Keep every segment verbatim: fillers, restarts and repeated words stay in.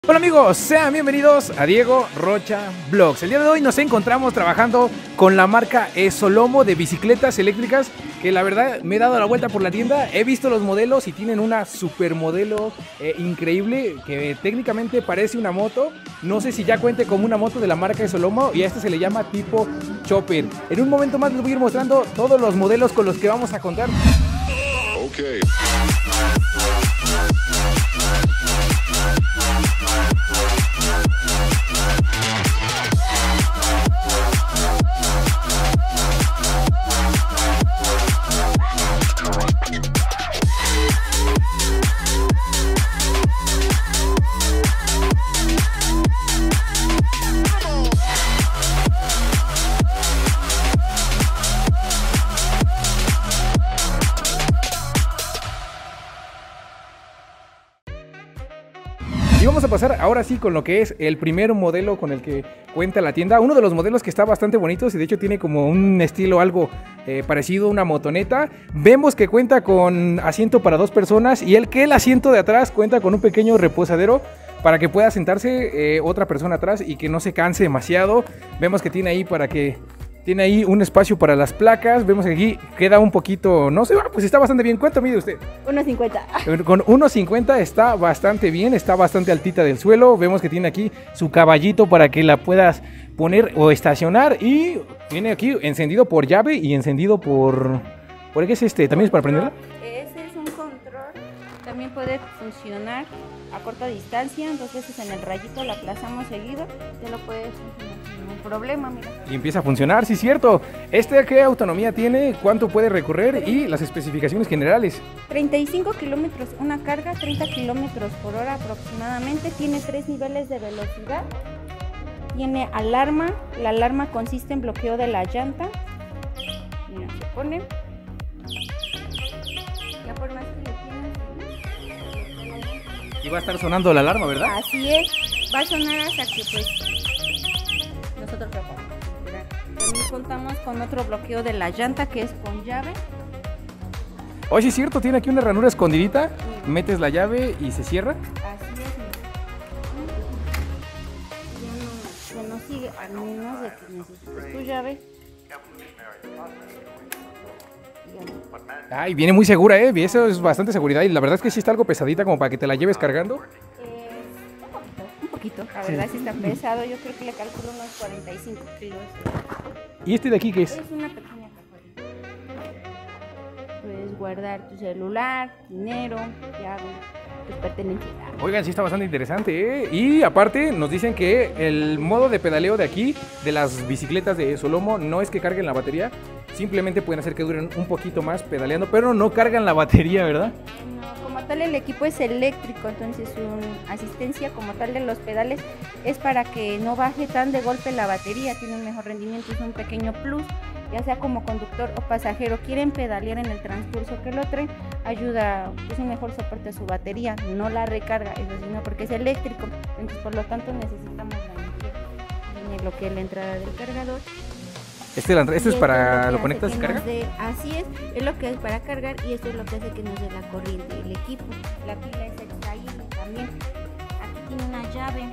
Hola amigos, sean bienvenidos a Diego Rocha Vlogs. El día de hoy nos encontramos trabajando con la marca Solomo de bicicletas eléctricas, que la verdad me he dado la vuelta por la tienda, he visto los modelos y tienen una super modelo eh, increíble que técnicamente parece una moto. No sé si ya cuente como una moto de la marca Solomo, y a este se le llama tipo Chopper. En un momento más les voy a ir mostrando todos los modelos con los que vamos a contar. Okay. Y vamos a pasar ahora sí con lo que es el primer modelo con el que cuenta la tienda. Uno de los modelos que está bastante bonitos y de hecho tiene como un estilo algo eh, parecido a una motoneta. Vemos que cuenta con asiento para dos personas y el que el asiento de atrás cuenta con un pequeño reposadero para que pueda sentarse eh, otra persona atrás y que no se canse demasiado. Vemos que tiene ahí para que... Tiene ahí un espacio para las placas. Vemos que aquí queda un poquito, no sé, pues está bastante bien. ¿Cuánto mide usted? uno cincuenta. Con uno cincuenta está bastante bien, está bastante altita del suelo. Vemos que tiene aquí su caballito para que la puedas poner o estacionar. Y tiene aquí encendido por llave y encendido por... ¿Por qué es este? ¿También es para prenderla? Ese es un control. También puede funcionar a corta distancia. Dos veces en el rayito la aplazamos seguido. Ya lo puede funcionar sin ningún problema, mira. Y empieza a funcionar, sí, cierto. ¿Este qué autonomía tiene? ¿Cuánto puede recorrer? Y las especificaciones generales. treinta y cinco kilómetros una carga, treinta kilómetros por hora aproximadamente. Tiene tres niveles de velocidad. Tiene alarma. La alarma consiste en bloqueo de la llanta. Mira, se pone. Ya por más que le tienes. Y va a estar sonando la alarma, ¿verdad? Así es. Va a sonar hasta que pues nosotros lo pongamos. También contamos con otro bloqueo de la llanta que es con llave. Oye, sí es cierto, tiene aquí una ranura escondidita. Metes la llave y se cierra. Así es. Ya no, ya no sigue, a menos de que necesites tu llave. Ay, viene muy segura, ¿eh? Eso es bastante seguridad y la verdad es que sí está algo pesadita como para que te la lleves cargando. Eh, un poquito, un poquito. La verdad sí está pesado, yo creo que le calculo unos cuarenta y cinco kilos. ¿Y este de aquí qué es? Es una pequeña cajuela. Puedes guardar tu celular, dinero, llave, tus pertenencias. Oigan, sí está bastante interesante, ¿eh? Y aparte nos dicen que el modo de pedaleo de aquí, de las bicicletas de Solomo, no es que carguen la batería, simplemente pueden hacer que duren un poquito más pedaleando, pero no cargan la batería, ¿verdad? No, como tal el equipo es eléctrico, entonces su asistencia como tal de los pedales es para que no baje tan de golpe la batería, tiene un mejor rendimiento, es un pequeño plus, ya sea como conductor o pasajero quieren pedalear en el transcurso que lo traen, ayuda, es un mejor soporte a su batería, no la recarga, eso sí, no, porque es eléctrico, entonces por lo tanto necesitamos la energía. Viene lo que es la entrada del cargador. Este, la, este es para, lo, lo conectas y carga. De, así es, es lo que es para cargar y esto es lo que hace que nos dé la corriente el equipo. La pila es extraíble también. Aquí tiene una llave.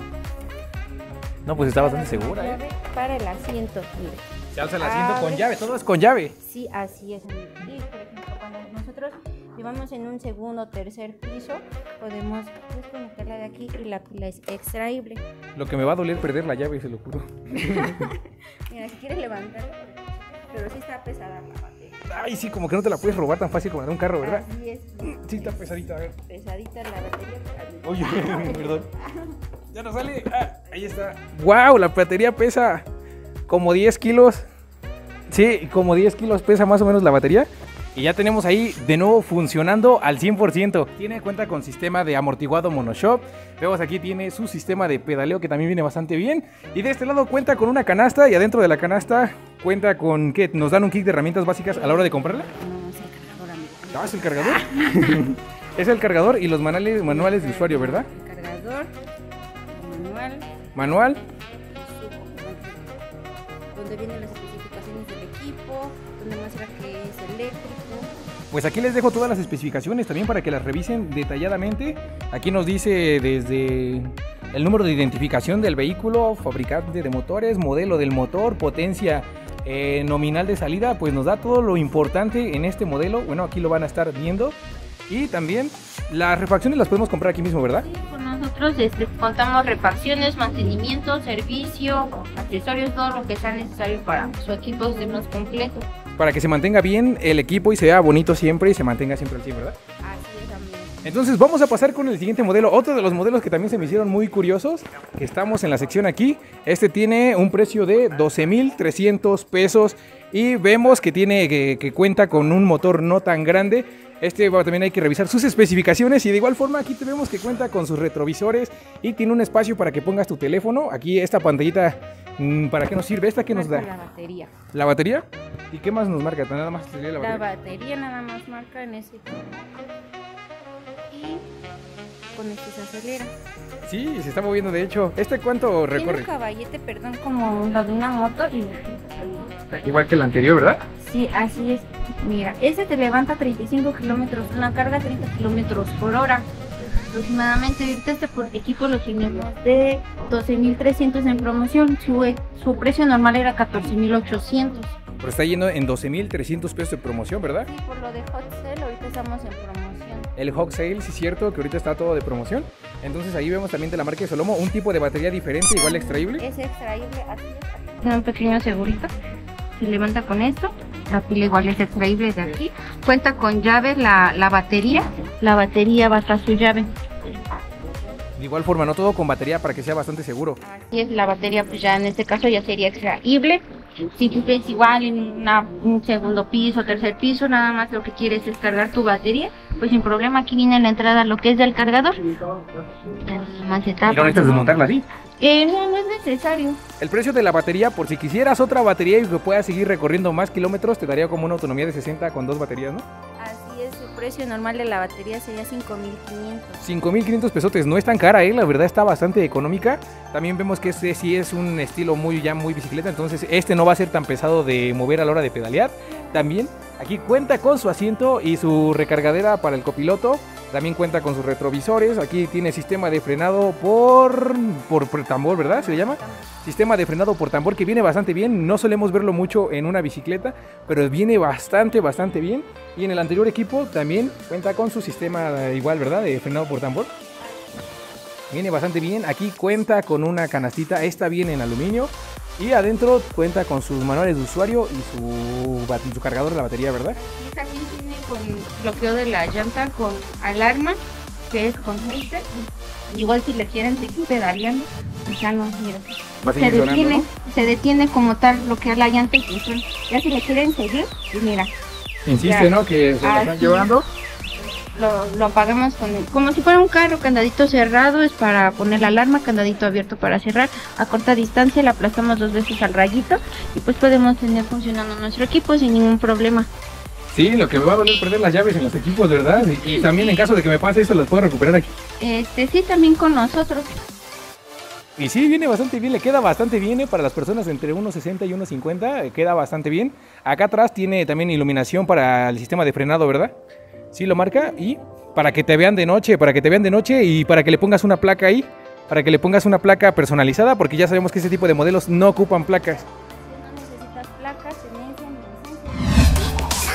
No, pues está bastante segura, llave ¿eh? Para el asiento, mire. Se alza el asiento Abre. con llave, todo es con llave. Sí, así es. Y por ejemplo, cuando nosotros vivamos en un segundo o tercer piso, podemos desconectarla de aquí y la pila es extraíble. Lo que me va a doler perder la llave, se lo juro. Mira, si quieres levantarla, pero sí está pesada la batería. Ay, sí, como que no te la puedes robar tan fácil como la de un carro, ¿verdad? Así es. Sí, está pesadita, a ver. Pesadita la batería. Oye, perdón. Ya no sale. Ah, ahí está. ¡Wow! La batería pesa como diez kilos. Sí, como diez kilos pesa más o menos la batería. Y ya tenemos ahí de nuevo funcionando al cien por ciento. Tiene cuenta con sistema de amortiguado monoshock. Vemos aquí tiene su sistema de pedaleo que también viene bastante bien. Y de este lado cuenta con una canasta y adentro de la canasta cuenta con que nos dan un kit de herramientas básicas a la hora de comprarla. No, es el cargador, amigo. ¿Ah, es el cargador? Es el cargador y los manuales, manuales de usuario, ¿verdad? El cargador, manual. Manual. Donde vienen las especificaciones del equipo, donde muestra que es eléctrico. Pues aquí les dejo todas las especificaciones también para que las revisen detalladamente. Aquí nos dice desde el número de identificación del vehículo, fabricante de motores, modelo del motor, potencia eh, nominal de salida, pues nos da todo lo importante en este modelo. Bueno, aquí lo van a estar viendo. Y también las refacciones las podemos comprar aquí mismo, ¿verdad? Sí, con nosotros este, contamos refacciones, mantenimiento, servicio, accesorios, todo lo que sea necesario para su equipo de más completo. Para que se mantenga bien el equipo y se vea bonito siempre y se mantenga siempre al cien, ¿verdad? Así es, amigo. Entonces vamos a pasar con el siguiente modelo, otro de los modelos que también se me hicieron muy curiosos, que estamos en la sección aquí. Este tiene un precio de doce mil trescientos pesos y vemos que, tiene, que, que cuenta con un motor no tan grande. Este bueno, también hay que revisar sus especificaciones y de igual forma aquí vemos que cuenta con sus retrovisores y tiene un espacio para que pongas tu teléfono. Aquí esta pantallita, ¿para qué nos sirve? ¿Esta qué nos da? La batería. ¿La batería? ¿Y qué más nos marca? Nada más sería la La batería. batería nada más marca en ese. Y con este se acelera. Sí, se está moviendo de hecho. ¿Este cuánto Tiene recorre? un caballete, perdón, como lo de una moto. Y... Igual que el anterior, ¿verdad? Sí, así es. Mira, ese te levanta treinta y cinco kilómetros, una carga treinta kilómetros por hora. Aproximadamente, ahorita este por equipo lo tenemos de doce mil trescientos en promoción. Su, su precio normal era catorce mil ochocientos. Pero está yendo en doce mil trescientos pesos de promoción, ¿verdad? Sí, por lo de Hot Sale, ahorita estamos en promoción. El Hot Sale, sí es cierto que ahorita está todo de promoción. Entonces ahí vemos también de la marca de Solomo un tipo de batería diferente, igual extraíble. Es extraíble, así es. Tiene un pequeño segurito. Se levanta con esto. La pila igual es extraíble de aquí. Cuenta con llave la, la batería. La batería va tras su llave. De igual forma, no todo con batería para que sea bastante seguro. Así es, la batería pues ya en este caso ya sería extraíble. Si tú ves igual en una, un segundo piso, tercer piso, nada más lo que quieres es cargar tu batería, pues sin problema aquí viene la entrada lo que es del cargador. Más etapas. ¿Y no necesitas desmontarla así? Eh, no, no es necesario. El precio de la batería, por si quisieras otra batería y que puedas seguir recorriendo más kilómetros, te daría como una autonomía de sesenta con dos baterías, ¿no? Así es, su precio normal de la batería sería cinco mil quinientos. cinco mil quinientos pesotes, no es tan cara, ¿eh? La verdad está bastante económica. También vemos que este sí es un estilo muy ya muy bicicleta, entonces este no va a ser tan pesado de mover a la hora de pedalear. También aquí cuenta con su asiento y su recargadera para el copiloto. También cuenta con sus retrovisores. Aquí tiene sistema de frenado por, por, por tambor, ¿verdad? ¿Se le llama? Sistema de frenado por tambor que viene bastante bien. No solemos verlo mucho en una bicicleta, pero viene bastante, bastante bien. Y en el anterior equipo también cuenta con su sistema igual, ¿verdad? De frenado por tambor. Viene bastante bien. Aquí cuenta con una canastita. Esta viene en aluminio. Y adentro cuenta con sus manuales de usuario y su, su cargador de la batería, ¿verdad? Y también tiene con bloqueo de la llanta con alarma, que es con sensor. Igual si le quieren seguir pedaleando, pues ya no, mira. Va a seguir Se sonando, detiene, ¿no? se detiene como tal, bloquear la llanta y funciona. Ya si le quieren seguir, pues mira, Insiste, Ya. ¿no? Que se lo Así están es. llevando. lo, lo apagamos con el, como si fuera un carro, candadito cerrado es para poner la alarma, candadito abierto para cerrar. A corta distancia la aplastamos dos veces al rayito y pues podemos tener funcionando nuestro equipo sin ningún problema. Sí, lo que me va a doler perder las llaves en los equipos, ¿verdad? Y, y también en caso de que me pase eso, las puedo recuperar aquí. Este sí, también con nosotros. Y sí, viene bastante bien, le queda bastante bien, ¿eh? Para las personas entre uno sesenta y uno cincuenta, eh, queda bastante bien. Acá atrás tiene también iluminación para el sistema de frenado, ¿verdad? Sí, lo marca y para que te vean de noche, para que te vean de noche y para que le pongas una placa ahí, para que le pongas una placa personalizada, porque ya sabemos que ese tipo de modelos no ocupan placas. Si no necesitas placas, tenencia ni licencia.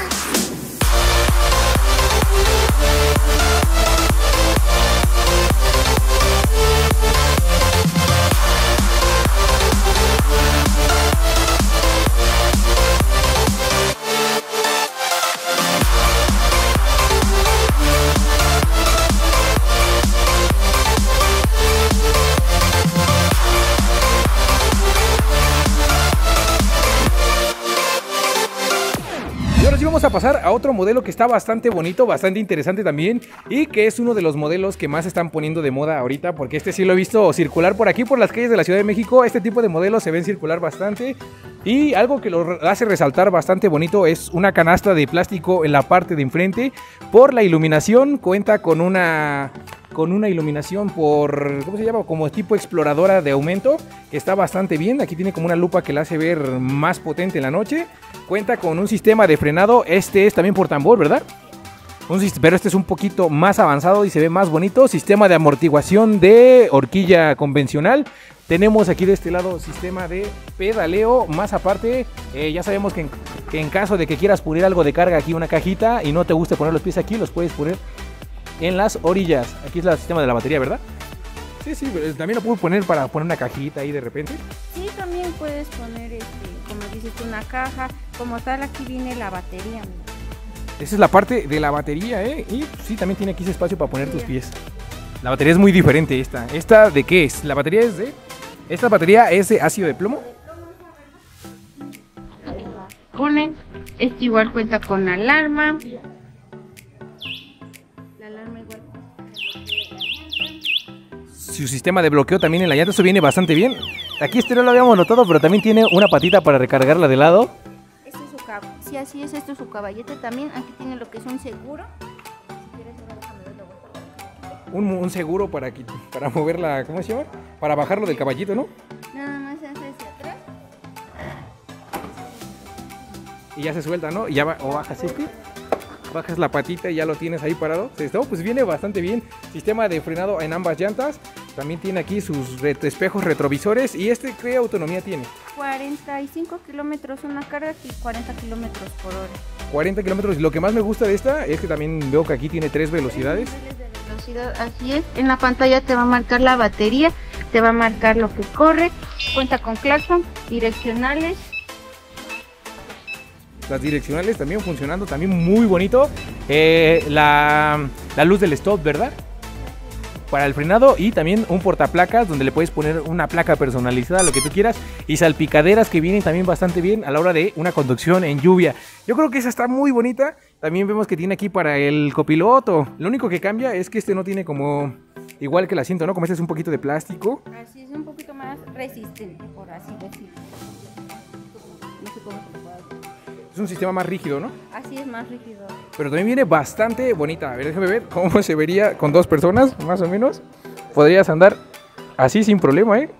Y ahora sí vamos a pasar a otro modelo que está bastante bonito, bastante interesante también y que es uno de los modelos que más están poniendo de moda ahorita, porque este sí lo he visto circular por aquí, por las calles de la Ciudad de México. Este tipo de modelos se ven circular bastante y algo que lo hace resaltar bastante bonito es una canasta de plástico en la parte de enfrente. Por la iluminación cuenta con una... con una iluminación por, ¿cómo se llama? Como tipo exploradora de aumento, que está bastante bien. Aquí tiene como una lupa que la hace ver más potente en la noche. Cuenta con un sistema de frenado, este es también por tambor, ¿verdad? Un, pero este es un poquito más avanzado y se ve más bonito. Sistema de amortiguación de horquilla convencional. Tenemos aquí de este lado sistema de pedaleo. Más aparte, eh, ya sabemos que en, que en caso de que quieras poner algo de carga aquí, una cajita, y no te guste poner los pies aquí, los puedes poner en las orillas. Aquí es el sistema de la batería, ¿verdad? Sí, sí, también lo puedo poner para poner una cajita ahí de repente. Sí, también puedes poner, este, como dices, una caja. Como tal, aquí viene la batería. Esa es la parte de la batería, ¿eh? Y sí, también tiene aquí ese espacio para poner tus pies. La batería es muy diferente esta. ¿Esta de qué es? La batería es de... Esta batería es de ácido de plomo. Ponen. Este igual cuenta con alarma. La alarma igual. Su sistema de bloqueo también en la llanta, eso viene bastante bien. Aquí este no lo habíamos notado, pero también tiene una patita para recargarla de lado. Este es su cab sí, así es, esto es su caballete también. Aquí tiene lo que es un seguro. Si quieres, ahora déjame verlo. Un, un seguro para, para moverla, ¿cómo se llama? Para bajarlo del caballito, ¿no? Nada más se hace hacia atrás. Y ya se suelta, ¿no? Y ya va, o bajas este. Bajas la patita y ya lo tienes ahí parado. Esto pues viene bastante bien. Sistema de frenado en ambas llantas. También tiene aquí sus ret espejos retrovisores. ¿Y este qué autonomía tiene? cuarenta y cinco kilómetros una carga y cuarenta kilómetros por hora. cuarenta kilómetros. Lo que más me gusta de esta es que también veo que aquí tiene tres velocidades. Tres niveles de velocidad, así es. En la pantalla te va a marcar la batería, te va a marcar lo que corre. Cuenta con claxon, direccionales. Las direccionales también funcionando, también muy bonito. Eh, la, la luz del stop, ¿verdad? Para el frenado, y también un portaplacas donde le puedes poner una placa personalizada, lo que tú quieras, y salpicaderas que vienen también bastante bien a la hora de una conducción en lluvia. Yo creo que esa está muy bonita. También vemos que tiene aquí para el copiloto. Lo único que cambia es que este no tiene como igual que el asiento, ¿no? Como este es un poquito de plástico. Así es, un poquito más resistente, por así decirlo. No sé cómo se puede hacer. Es un sistema más rígido, ¿no? Así es, más rígido. Pero también viene bastante bonita. A ver, déjame ver cómo se vería con dos personas, más o menos. Podrías andar así sin problema, ¿eh?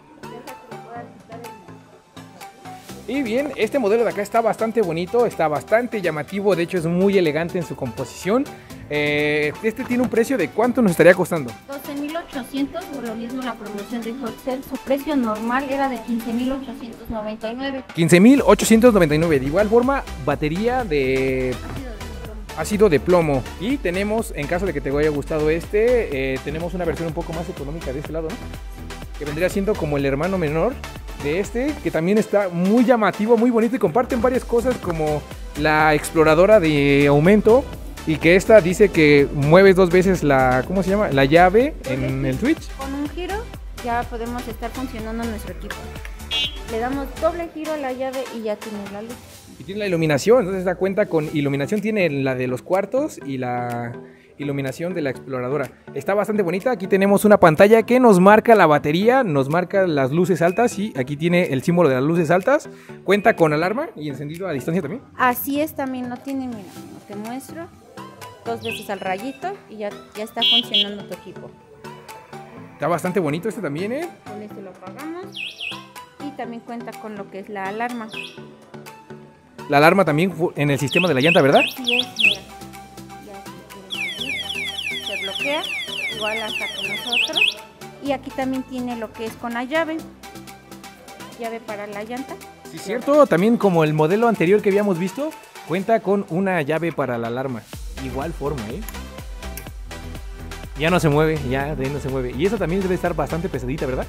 Y bien, este modelo de acá está bastante bonito, está bastante llamativo, de hecho es muy elegante en su composición. Eh, este tiene un precio de ¿cuánto nos estaría costando? doce mil ochocientos, por lo mismo la promoción de Hotcell, su precio normal era de quince mil ochocientos noventa y nueve. quince mil ochocientos noventa y nueve, de igual forma batería de ácido de plomo. Y tenemos, en caso de que te haya gustado este, eh, tenemos una versión un poco más económica de este lado, ¿no? Que vendría siendo como el hermano menor de este, que también está muy llamativo, muy bonito, y comparten varias cosas como la exploradora de aumento, y que esta dice que mueves dos veces la, ¿cómo se llama? La llave en el switch. Con un giro ya podemos estar funcionando nuestro equipo. Le damos doble giro a la llave y ya tiene la luz. Y tiene la iluminación, entonces da cuenta con iluminación, tiene la de los cuartos y la iluminación de la exploradora. Está bastante bonita. Aquí tenemos una pantalla que nos marca la batería, nos marca las luces altas, y aquí tiene el símbolo de las luces altas. Cuenta con alarma y encendido a distancia también. Así es, también lo tiene, mira, te muestro. Dos veces al rayito y ya, ya está funcionando tu equipo. Está bastante bonito este también, ¿eh? Con este lo apagamos. Y también cuenta con lo que es la alarma. La alarma también en el sistema de la llanta, ¿verdad? Así es, mira. Ya si quieres, se bloquea, igual hasta con nosotros. Y aquí también tiene lo que es con la llave. Llave para la llanta. Sí, cierto. También como el modelo anterior que habíamos visto, cuenta con una llave para la alarma. Igual forma, ¿eh? Ya no se mueve, ya de ahí no se mueve. Y esa también debe estar bastante pesadita, ¿verdad?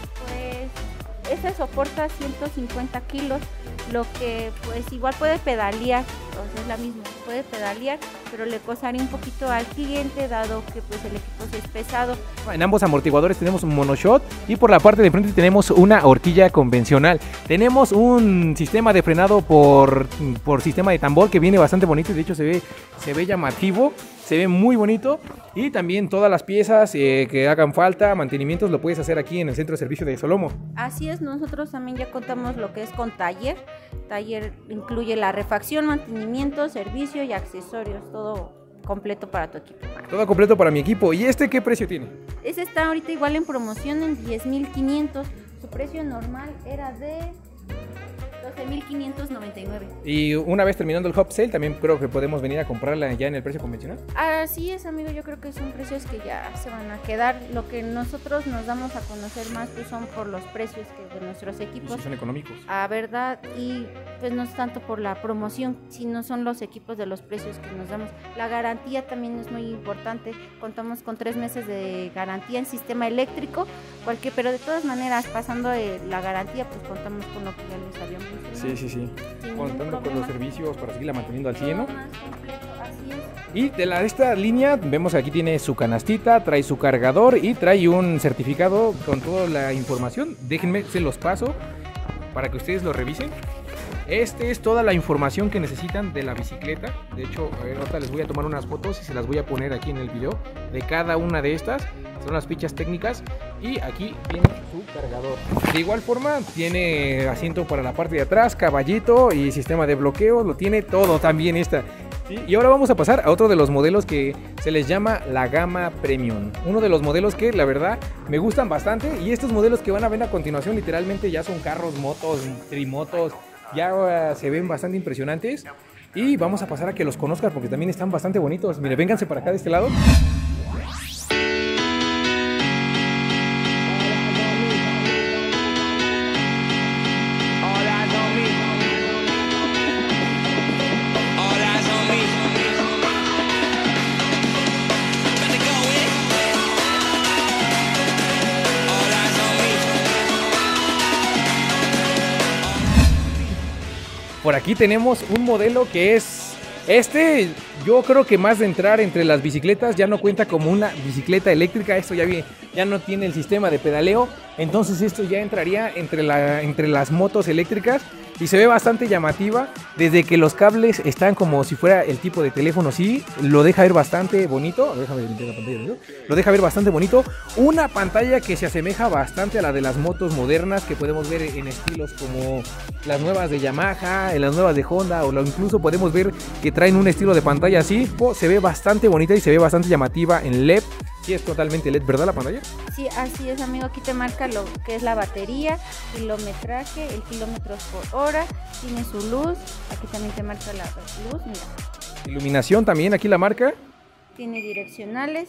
Pues esa soporta ciento cincuenta kilos, lo que pues igual puede pedalear, o sea, es la misma, puede pedalear, pero le costaría un poquito al cliente dado que pues el equipo sí es pesado. En ambos amortiguadores tenemos un monoshot, y por la parte de frente tenemos una horquilla convencional. Tenemos un sistema de frenado por, por sistema de tambor que viene bastante bonito, y de hecho se ve, se ve llamativo, se ve muy bonito. Y también todas las piezas eh, que hagan falta, mantenimientos, lo puedes hacer aquí en el centro de servicio de Solomo. Así es, nosotros también ya contamos lo que es con taller. Taller incluye la refacción, mantenimiento, servicio y accesorios, todo completo para tu equipo. Todo completo para mi equipo. ¿Y este qué precio tiene? Este está ahorita igual en promoción en diez mil quinientos. Su precio normal era de doce mil quinientos noventa y nueve. Y una vez terminando el Hot Sale, también creo que podemos venir a comprarla ya en el precio convencional. Así es, amigo, yo creo que son precios que ya se van a quedar. Lo que nosotros nos damos a conocer más pues son por los precios que de nuestros equipos. Y si son económicos. A verdad, y pues no es tanto por la promoción, sino son los equipos de los precios que nos damos. La garantía también es muy importante. Contamos con tres meses de garantía en sistema eléctrico, cualquier, pero de todas maneras, pasando de la garantía, pues contamos con lo que ya les habíamos mencionado. Sí, sí, sí. Sin Contando ningún con los problema. servicios para seguirla manteniendo al cien, ¿no? Todo más completo, así es. Y de la, esta línea, vemos que aquí tiene su canastita, trae su cargador y trae un certificado con toda la información. Déjenme, se los paso para que ustedes lo revisen. Este es toda la información que necesitan de la bicicleta. De hecho, a ver, ahorita les voy a tomar unas fotos y se las voy a poner aquí en el video de cada una de estas. Son las fichas técnicas y aquí viene su cargador. De igual forma, tiene asiento para la parte de atrás, caballito y sistema de bloqueo. Lo tiene todo también esta. ¿Sí? Y ahora vamos a pasar a otro de los modelos que se les llama la gama premium. Uno de los modelos que la verdad me gustan bastante. Y estos modelos que van a ver a continuación literalmente ya son carros, motos, trimotos. Ya uh, se ven bastante impresionantes. Y vamos a pasar a que los conozcas porque también están bastante bonitos. Mire, vénganse para acá de este lado. Por aquí tenemos un modelo que es este, yo creo que más de entrar entre las bicicletas ya no cuenta como una bicicleta eléctrica. Esto ya, viene, ya no tiene el sistema de pedaleo, entonces esto ya entraría entre, la, entre las motos eléctricas y se ve bastante llamativa. Desde que los cables están como si fuera el tipo de teléfono, sí, lo deja ver bastante bonito. Déjame limpiar la pantalla, ¿no? Lo deja ver bastante bonito. Una pantalla que se asemeja bastante a la de las motos modernas que podemos ver en estilos como las nuevas de Yamaha, en las nuevas de Honda, o lo incluso podemos ver que traen un estilo de pantalla así. Se ve bastante bonita y se ve bastante llamativa en L E D. Sí, es totalmente L E D, ¿verdad la pantalla? Sí, así es, amigo. Aquí te marca lo que es la batería, kilometraje, el kilómetros por hora, tiene su luz. Aquí también te marca la luz, mira. Iluminación también, aquí la marca. Tiene direccionales.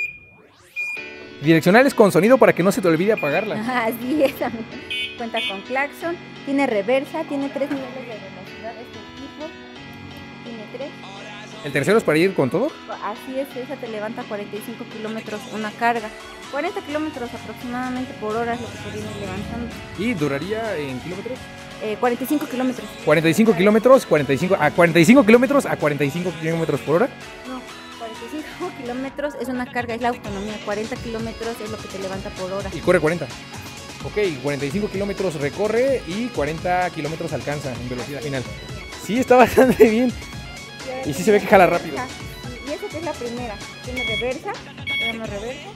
Direccionales con sonido para que no se te olvide apagarla. Así es, amigo. Cuenta con claxon, tiene reversa, tiene tres niveles de velocidad este equipo. Tiene tres. ¿El tercero es para ir con todo? Así es, esa te levanta cuarenta y cinco kilómetros una carga. cuarenta kilómetros aproximadamente por hora es lo que te viene levantando. ¿Y duraría en kilómetros? Eh, cuarenta y cinco kilómetros. cuarenta y cinco kilómetros, cuarenta y cinco, a cuarenta y cinco kilómetros a cuarenta y cinco kilómetros por hora. No, cuarenta y cinco kilómetros es una carga, es la autonomía. cuarenta kilómetros es lo que te levanta por hora. Y corre cuarenta. Ok, cuarenta y cinco kilómetros recorre y cuarenta kilómetros alcanza en velocidad final. Sí, está bastante bien. Y sí se ve que jala rápido. Y esa que es la primera. Tiene reversa, tenemos reversa.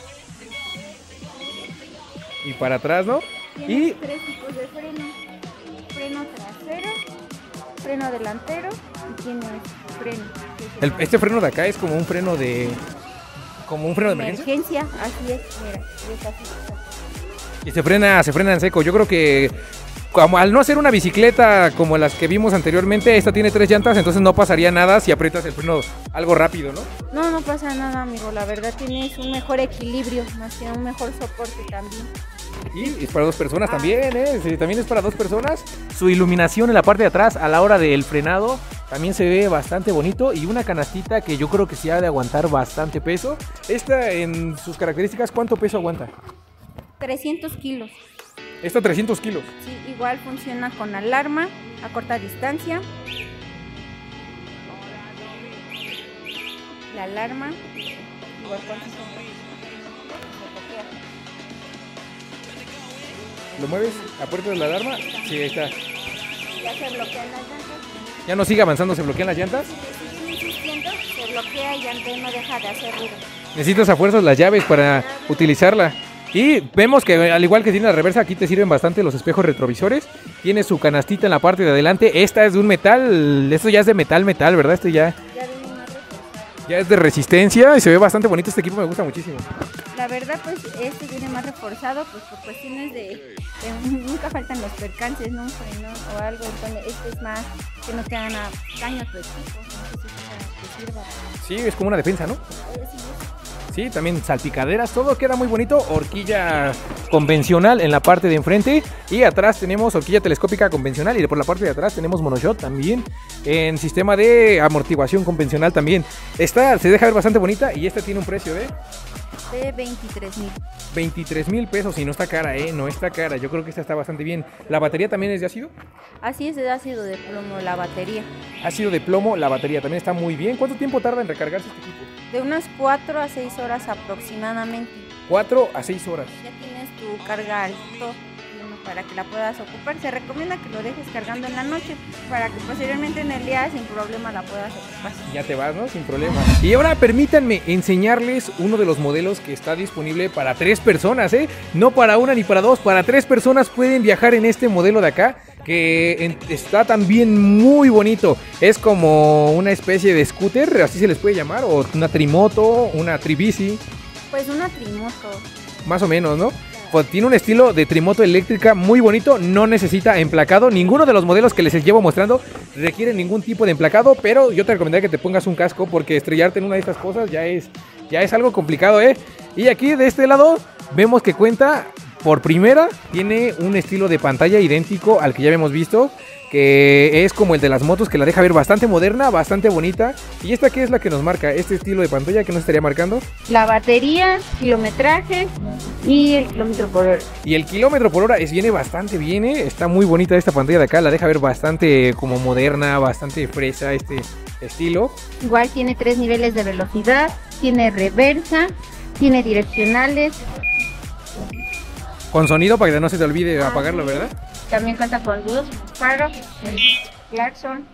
Y para atrás, ¿no? Tiene Y tres tipos de freno. Freno trasero, freno delantero y tiene freno. que es el- este freno de acá es como un freno de... Como un freno de emergencia. emergencia. Así es, mira, y es así, así. Y se frena, se frena en seco. Yo creo que como al no ser una bicicleta como las que vimos anteriormente, esta tiene tres llantas, entonces no pasaría nada si aprietas el freno algo rápido, ¿no? No, no pasa nada, amigo. La verdad tienes un mejor equilibrio, más que un mejor soporte también. Y es para dos personas también, ¿eh? Sí, también es para dos personas. Su iluminación en la parte de atrás a la hora del frenado también se ve bastante bonito. Y una canastita que yo creo que sí ha de aguantar bastante peso. Esta en sus características, ¿cuánto peso aguanta? trescientos kilos. Esta trescientos kilos. Sí, igual funciona con alarma a corta distancia. La alarma, igual con se bloquea. ¿Lo mueves? ¿Aprietas la alarma? Sí, ahí está. Ya se bloquean las llantas. Ya no sigue avanzando, ¿se bloquean las llantas? Si siguen insistiendo, se bloquea y ya no deja de hacer ruido. Necesitas a fuerzas las llaves para utilizarla. Y vemos que al igual que tiene la reversa, aquí te sirven bastante los espejos retrovisores. Tiene su canastita en la parte de adelante. Esta es de un metal, esto ya es de metal, metal, ¿verdad? Esto ya, Ya viene una reforzada. Ya es de resistencia y se ve bastante bonito este equipo, me gusta muchísimo. La verdad, pues este viene más reforzado pues por cuestiones de, de nunca faltan los percances, ¿no? Un freno o algo, entonces este es más que no te hagan a- daño a tu equipo, no sé si te sirva. Sí, es como una defensa, ¿no? Eh, sí, Sí, también salpicaderas, todo queda muy bonito. Horquilla convencional en la parte de enfrente y atrás tenemos horquilla telescópica convencional y por la parte de atrás tenemos monoshot también en sistema de amortiguación convencional también. Esta se deja ver bastante bonita y esta tiene un precio de de veintitrés mil. veintitrés mil pesos y no está cara, ¿eh? No está cara, yo creo que esta está bastante bien. ¿La batería también es de ácido? Así es, de ácido de plomo la batería. Ácido de plomo, la batería también está muy bien. ¿Cuánto tiempo tarda en recargarse este equipo? De unas cuatro a seis horas aproximadamente. cuatro a seis horas. Ya tienes tu carga alto para que la puedas ocupar. Se recomienda que lo dejes cargando en la noche para que posteriormente en el día sin problema la puedas ocupar. Ya te vas, ¿no? Sin problema. Y ahora permítanme enseñarles uno de los modelos que está disponible para tres personas, ¿eh? No para una ni para dos, para tres personas pueden viajar en este modelo de acá, que en- está también muy bonito. Es como una especie de scooter, así se les puede llamar, o una trimoto, una tribici, Pues una trimoto. más o menos, ¿no? Pues tiene un estilo de trimoto eléctrica muy bonito, no necesita emplacado. Ninguno de los modelos que les llevo mostrando requiere ningún tipo de emplacado, pero yo te recomendaría que te pongas un casco porque estrellarte en una de estas cosas ya es, ya es algo complicado, ¿eh? Y aquí de este lado vemos que cuenta, por primera, tiene un estilo de pantalla idéntico al que ya habíamos visto, que es como el de las motos, que la deja ver bastante moderna, bastante bonita. ¿Y esta qué es la que nos marca? Este estilo de pantalla que nos estaría marcando. La batería, kilometraje y el kilómetro por hora. Y el kilómetro por hora es, viene bastante bien, ¿eh? Está muy bonita esta pantalla de acá, la deja ver bastante como moderna, bastante fresa este estilo. Igual tiene tres niveles de velocidad, tiene reversa, tiene direccionales. Con sonido para que no se te olvide Ah, apagarlo, sí. ¿verdad? También cuenta con luz, faro, claxon.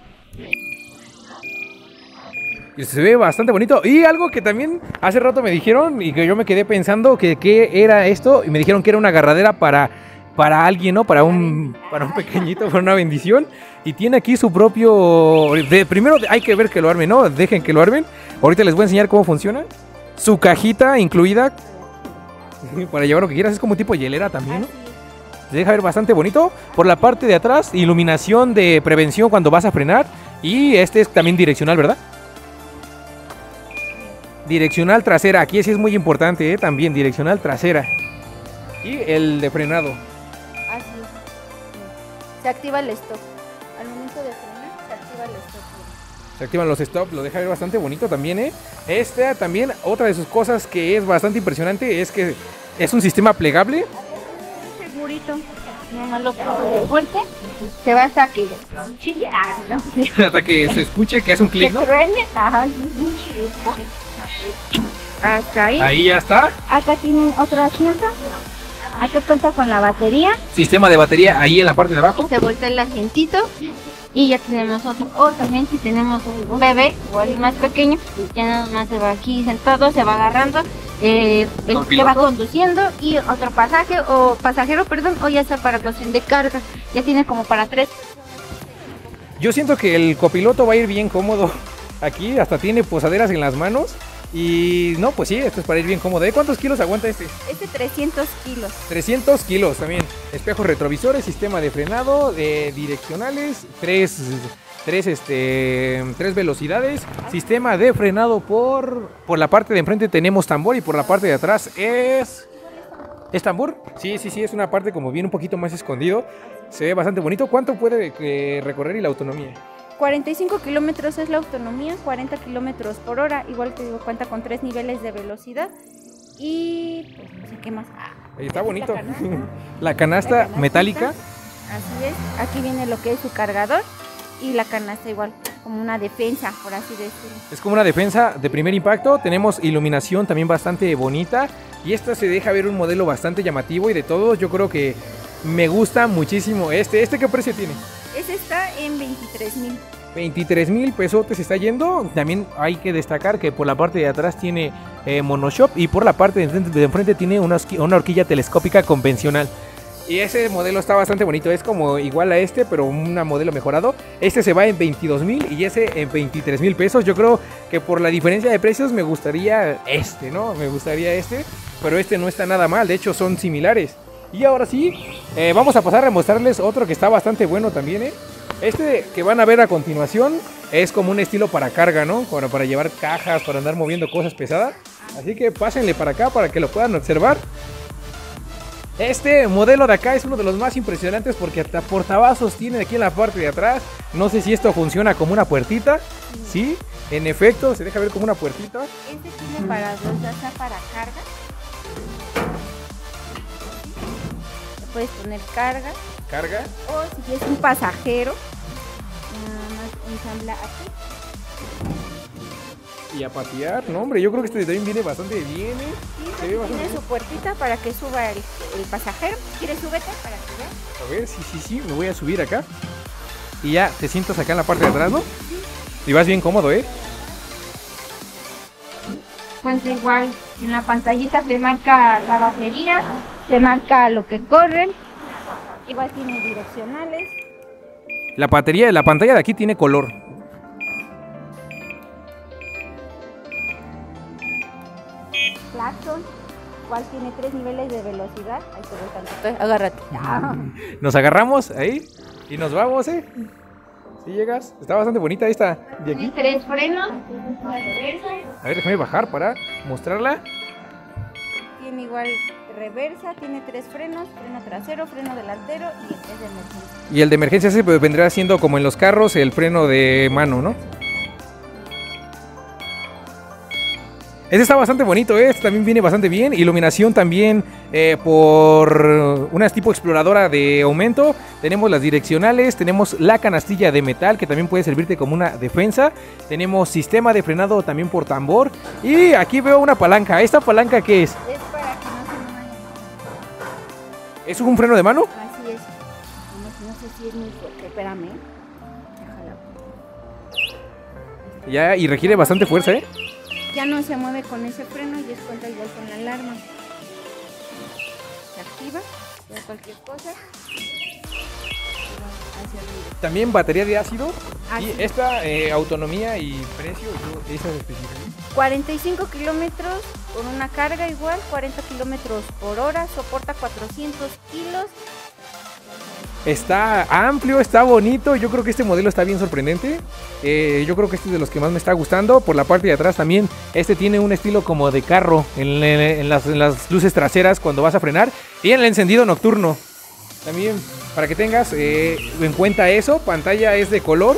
Y se ve bastante bonito. Y algo que también hace rato me dijeron y que yo me quedé pensando que qué era esto. Y me dijeron que era una agarradera para, para alguien, ¿no? Para un, para un pequeñito, para una bendición. Y tiene aquí su propio... De, primero hay que ver que lo armen, ¿no? Dejen que lo armen. Ahorita les voy a enseñar cómo funciona. Su cajita incluida para llevar lo que quieras. Es como tipo hielera también, ¿no? Se deja ver bastante bonito. Por la parte de atrás, iluminación de prevención cuando vas a frenar. Y este es también direccional, ¿verdad? Direccional trasera. Aquí sí es muy importante, ¿eh? También direccional trasera. Y el de frenado. Así es. Se activa el stop. Al momento de frenar, se activa el stop. Se activan los stops. Lo deja ver bastante bonito también, ¿eh? Esta también, otra de sus cosas que es bastante impresionante es que es un sistema plegable. Segurito. No lo pongo fuerte. Se va hasta que chillar, ¿no? Hasta que se escuche que hace un clic, ¿no? Que truene. Ajá. Hasta ahí. Ahí ya está. Acá tienen otro asiento. Acá cuenta con la batería. Sistema de batería ahí en la parte de abajo. Se voltea el asientito. Y ya tenemos otro. O también si tenemos un bebé o alguien más pequeño, ya nada más se va aquí sentado, se va agarrando. Eh, el que va conduciendo y otro pasaje o pasajero, perdón, o ya está para cuestión de carga. Ya tiene como para tres. Yo siento que el copiloto va a ir bien cómodo aquí, hasta tiene posaderas en las manos. Y no, pues sí, esto es para ir bien cómodo. ¿Eh? ¿Cuántos kilos aguanta este? Este trescientos kilos. trescientos kilos también. Espejos retrovisores, sistema de frenado, de direccionales, tres, tres, este, tres velocidades. Sistema de frenado por, por la parte de enfrente tenemos tambor y por la parte de atrás es... ¿Es tambor? Sí, sí, sí, es una parte como bien un poquito más escondido. Se ve bastante bonito. ¿Cuánto puede eh, recorrer y la autonomía? cuarenta y cinco kilómetros es la autonomía, cuarenta kilómetros por hora. Igual te digo, cuenta con tres niveles de velocidad. Y pues no sé qué más. Ah, Ahí está bonito. La canasta. La canasta La canastita. metálica. Así es. Aquí viene lo que es su cargador. Y la canasta igual, como una defensa, por así decirlo. Es como una defensa de primer impacto. Tenemos iluminación también bastante bonita. Y esta se deja ver un modelo bastante llamativo. Y de todos yo creo que me gusta muchísimo este. ¿Este qué precio tiene? Ese está en veintitrés mil. veintitrés mil pesotes está yendo. También hay que destacar que por la parte de atrás tiene eh, monoshop. Y por la parte de enfrente, de enfrente tiene una, una horquilla telescópica convencional. Y ese modelo está bastante bonito, es como igual a este, pero un modelo mejorado. Este se va en veintidós mil y ese en veintitrés mil pesos. Yo creo que por la diferencia de precios me gustaría este, ¿no? Me gustaría este, pero este no está nada mal, de hecho son similares. Y ahora sí, eh, vamos a pasar a mostrarles otro que está bastante bueno también, ¿eh? Este que van a ver a continuación es como un estilo para carga, ¿no? Para, para llevar cajas, para andar moviendo cosas pesadas. Así que pásenle para acá para que lo puedan observar. Este modelo de acá es uno de los más impresionantes porque hasta portavasos tiene aquí en la parte de atrás. No sé si esto funciona como una puertita. Sí, en efecto, se deja ver como una puertita. Este tiene para dos, ya sea para carga. Le puedes poner carga. Carga. O si quieres un pasajero, nada más ensambla aquí. Y a patear, no hombre, yo creo que este también viene bastante bien, ¿eh? Sí, Se ve bastante tiene bien. su puertita para que suba el, el pasajero. ¿Quieres súbete para que veas? A ver, sí, sí, sí, me voy a subir acá. Y ya te sientas acá en la parte de atrás, ¿no? Y vas bien cómodo, ¿eh? Pues igual, en la pantallita te marca la batería, te marca lo que corren. Igual tiene direccionales. La batería, la pantalla de aquí tiene color. Claxon, igual tiene tres niveles de velocidad. Ahí te voy tantito, agárrate. Ah. Nos agarramos ahí y nos vamos, ¿eh? ¿Sí llegas? Está bastante bonita esta de aquí. Tiene tres frenos, la reversa. A ver, déjame bajar para mostrarla. Tiene igual reversa, tiene tres frenos, freno trasero, freno delantero y el de emergencia. Y el de emergencia se vendrá siendo como en los carros el freno de mano, ¿no? Este está bastante bonito, ¿eh? Este también viene bastante bien. Iluminación también eh, por una tipo exploradora de aumento. Tenemos las direccionales, tenemos la canastilla de metal que también puede servirte como una defensa. Tenemos sistema de frenado también por tambor. Y aquí veo una palanca. ¿Esta palanca qué es? Es para que no se mueva. ¿Es un freno de mano? Así es. No, no sé si es muy fuerte, espérame. Déjala. Ya, y requiere bastante fuerza, ¿eh? Ya no se mueve con ese freno y es cuenta igual con la alarma. Se activa, ya cualquier cosa. Y va hacia arriba. También batería de ácido. Ácido. Y esta eh, autonomía y precio, yo, esas especificaciones. cuarenta y cinco kilómetros con una carga igual, cuarenta kilómetros por hora, soporta cuatrocientos kilos. Está amplio, está bonito. Yo creo que este modelo está bien sorprendente. Eh, yo creo que este es de los que más me está gustando. Por la parte de atrás también, este tiene un estilo como de carro en, en, en, las, en las luces traseras cuando vas a frenar. Y en el encendido nocturno. También para que tengas eh, en cuenta eso. Pantalla es de color.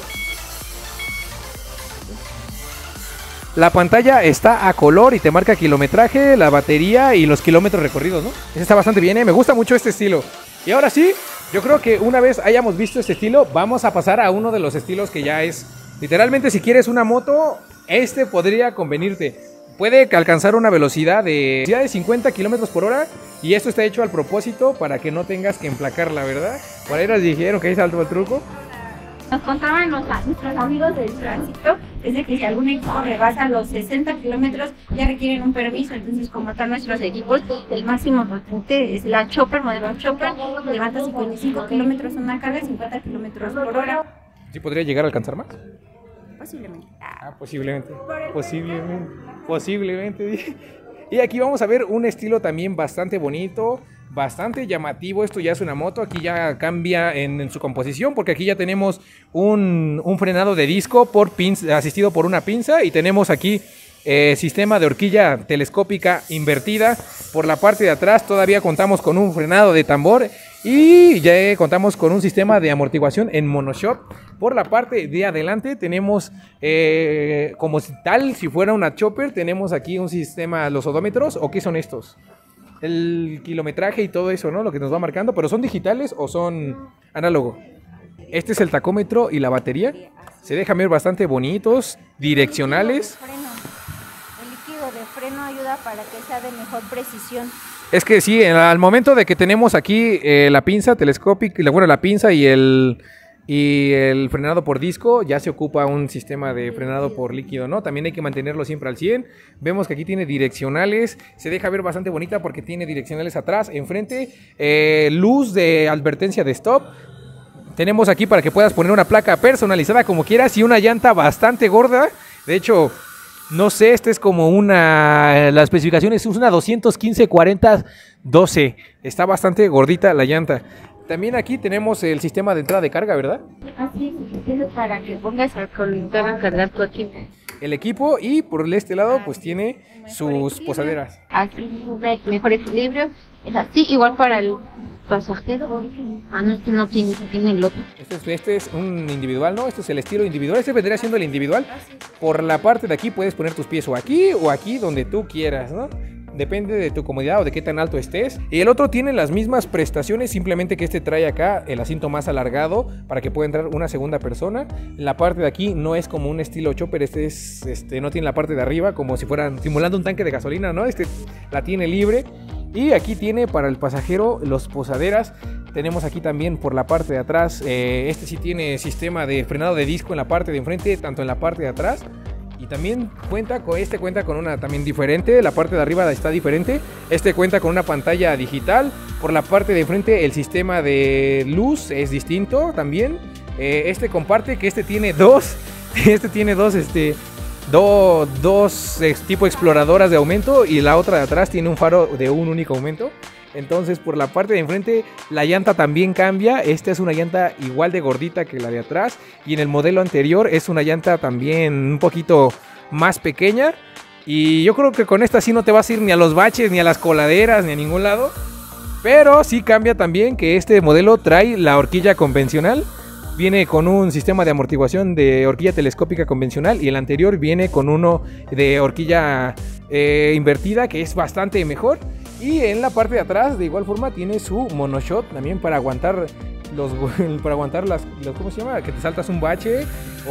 La pantalla está a color y te marca kilometraje, la batería y los kilómetros recorridos, ¿no? Ese está bastante bien, ¿eh? Me gusta mucho este estilo. Y ahora sí, yo creo que una vez hayamos visto este estilo, vamos a pasar a uno de los estilos que ya es... Literalmente, si quieres una moto, este podría convenirte. Puede alcanzar una velocidad de, de cincuenta kilómetros por hora y esto está hecho al propósito para que no tengas que emplacarla, ¿verdad? Por ahí nos dijeron que ahí saltó el truco. Nos contaban los, nuestros amigos del tránsito, es de que si algún equipo rebasa los sesenta kilómetros ya requieren un permiso, entonces como están nuestros equipos, el máximo potente es la Chopper, modelo Chopper, levanta cincuenta y cinco kilómetros una carga, cincuenta kilómetros por hora. ¿Sí podría llegar a alcanzar más? Posiblemente. Ah, posiblemente. Posiblemente. Posiblemente. Y aquí vamos a ver un estilo también bastante bonito, bastante llamativo. Esto ya es una moto, aquí ya cambia en, en su composición, porque aquí ya tenemos un, un frenado de disco por pinza, asistido por una pinza, y tenemos aquí eh, sistema de horquilla telescópica invertida. Por la parte de atrás todavía contamos con un frenado de tambor y ya eh, contamos con un sistema de amortiguación en monoshock. Por la parte de adelante tenemos, eh, como si tal, si fuera una Chopper, tenemos aquí un sistema, los odómetros, ¿o qué son estos? El kilometraje y todo eso, ¿no? Lo que nos va marcando, pero ¿son digitales o son análogo? Este es el tacómetro y la batería. Se dejan ver bastante bonitos, direccionales. El líquido de freno ayuda para que sea de mejor precisión. Es que sí, al momento de que tenemos aquí eh, la pinza telescópica, bueno, la pinza y el... y el frenado por disco, ya se ocupa un sistema de frenado por líquido, ¿no? También hay que mantenerlo siempre al cien. Vemos que aquí tiene direccionales, se deja ver bastante bonita porque tiene direccionales atrás, enfrente, eh, luz de advertencia de stop. Tenemos aquí para que puedas poner una placa personalizada como quieras y una llanta bastante gorda. De hecho, no sé, esta es como una... La especificación es una doscientos quince cuarenta doce. Está bastante gordita la llanta. También aquí tenemos el sistema de entrada de carga, ¿verdad? Así es, es para que pongas al conector a cargar tu equipo. El equipo y por este lado pues tiene sus posaderas. Así, mejor equilibrio. Es así, igual para el pasajero. Ah, no, este no tiene, tiene el otro. Este es, este es un individual, ¿no? Este es el estilo individual. Este vendría siendo el individual. Por la parte de aquí puedes poner tus pies o aquí o aquí donde tú quieras, ¿no? Depende de tu comodidad o de qué tan alto estés. Y el otro tiene las mismas prestaciones, simplemente que este trae acá el asiento más alargado para que pueda entrar una segunda persona. La parte de aquí no es como un estilo chopper, este es, este no tiene la parte de arriba como si fueran simulando un tanque de gasolina, ¿no? Este la tiene libre. Y aquí tiene para el pasajero los posaderas. Tenemos aquí también por la parte de atrás, eh, este sí tiene sistema de frenado de disco en la parte de enfrente, tanto en la parte de atrás. Y también cuenta con este cuenta con una también diferente, la parte de arriba está diferente. Este cuenta con una pantalla digital. Por la parte de enfrente el sistema de luz es distinto también. Eh, este comparte que este tiene dos, este tiene dos, este, do, dos eh, tipo exploradoras de aumento y la otra de atrás tiene un faro de un único aumento. Entonces por la parte de enfrente la llanta también cambia. Esta es una llanta igual de gordita que la de atrás. Y en el modelo anterior es una llanta también un poquito más pequeña. Y yo creo que con esta sí no te vas a ir ni a los baches, ni a las coladeras, ni a ningún lado. Pero sí cambia también que este modelo trae la horquilla convencional. Viene con un sistema de amortiguación de horquilla telescópica convencional. Y el anterior viene con uno de horquilla eh, invertida, que es bastante mejor. Y en la parte de atrás, de igual forma, tiene su monoshot también para aguantar los, para aguantar las, los, ¿cómo se llama? Que te saltas un bache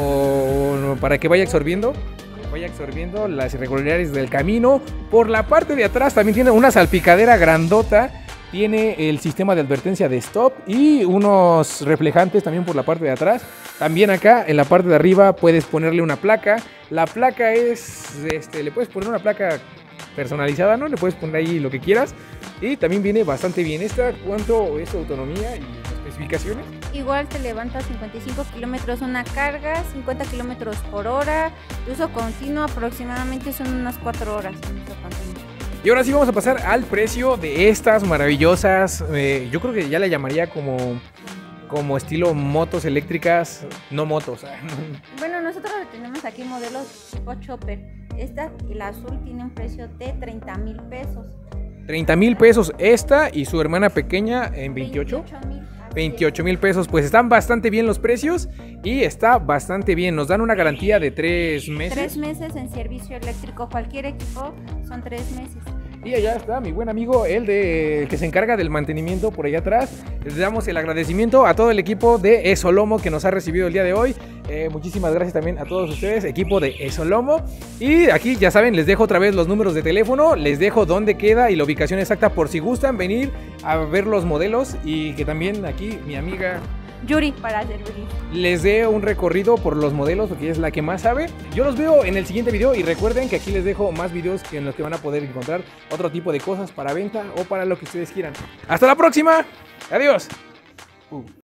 o para que vaya absorbiendo, vaya absorbiendo las irregularidades del camino. Por la parte de atrás también tiene una salpicadera grandota. Tiene el sistema de advertencia de stop y unos reflejantes también por la parte de atrás. También acá en la parte de arriba puedes ponerle una placa. La placa es, este, le puedes poner una placa personalizada, ¿no? Le puedes poner ahí lo que quieras. Y también viene bastante bien esta. ¿Cuánto es su autonomía y especificaciones? Igual te levanta cincuenta y cinco kilómetros una carga, cincuenta kilómetros por hora. De uso continuo aproximadamente son unas cuatro horas de uso continuo. Y ahora sí vamos a pasar al precio de estas maravillosas, eh, yo creo que ya le llamaría como, como estilo motos eléctricas, no motos. Bueno, nosotros tenemos aquí modelos tipo chopper. Esta, la azul, tiene un precio de treinta mil pesos. treinta mil pesos esta y su hermana pequeña en veintiocho. veintiocho mil pesos, pues están bastante bien los precios y está bastante bien. Nos dan una garantía de tres meses. Tres meses en servicio eléctrico, cualquier equipo son tres meses. Y allá está mi buen amigo, el de el que se encarga del mantenimiento por allá atrás. Les damos el agradecimiento a todo el equipo de Esolomo que nos ha recibido el día de hoy. Eh, muchísimas gracias también a todos ustedes, equipo de Esolomo. Y aquí ya saben, les dejo otra vez los números de teléfono, les dejo dónde queda y la ubicación exacta por si gustan venir a ver los modelos. Y que también aquí mi amiga Yuri para servir. Les dé un recorrido por los modelos porque ella es la que más sabe. Yo los veo en el siguiente video y recuerden que aquí les dejo más videos en los que van a poder encontrar otro tipo de cosas para venta o para lo que ustedes quieran. Hasta la próxima. Adiós. Uh.